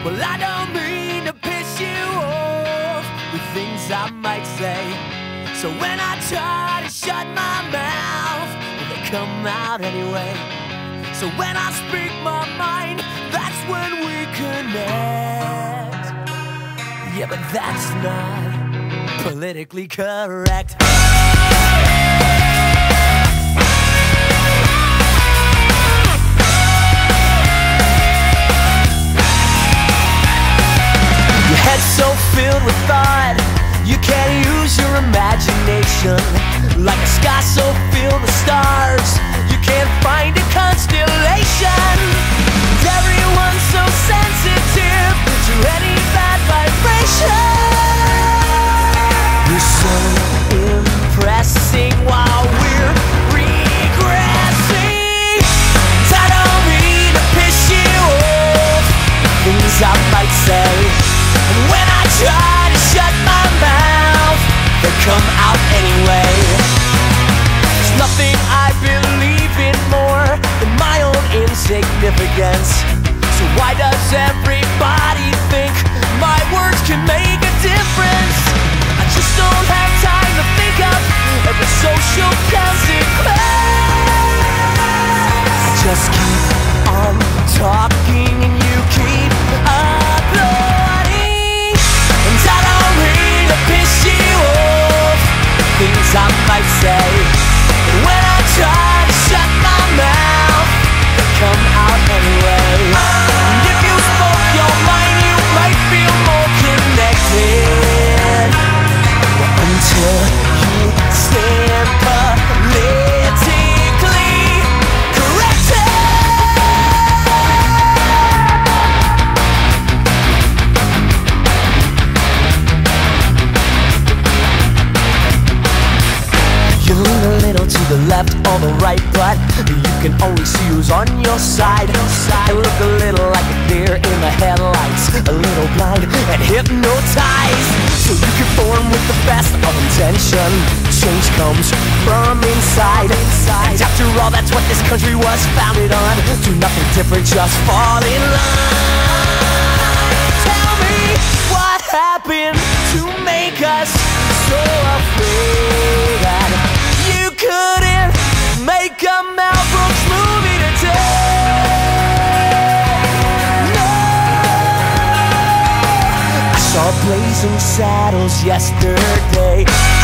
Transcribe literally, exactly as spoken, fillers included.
Well, I don't mean to piss you off with things I might say. So when I try to shut my mouth, well, they come out anyway. So when I speak my mind, that's when we connect. Yeah, but that's not politically correct. Your head's so filled with thought, you can't use your imagination. Like a sky so filled with stars, you can't find a constellation. And everyone's so sensitive to any bad vibration. You're so impressing while we're regressing. I don't mean to piss you off, things I might say. And when I try to shut my mouth, they come out anyway. There's nothing I believe in more than my own insignificance. So why does everybody think my words can make a difference? I just don't have time to think of every social consequence. I just keep on talking and you keep applauding. And I don't mean to piss you off, things I might say. And when I try to shut my mouth, they come out anyway. And if you spoke your mind, you might feel more connected. Well, until you stand politically corrected. You lean a little to the left or the right, but you can only see who's on your side. And look a little like a deer in the headlights, a little blind and hypnotized. So you conform with the best of intention. Change comes from inside. And after all, that's what this country was founded on. Do nothing different, just fall in line. Tell me what happened to make us so afraid that you couldn't make a Mel Brooks movie today. No, I saw Blazing Saddles yesterday.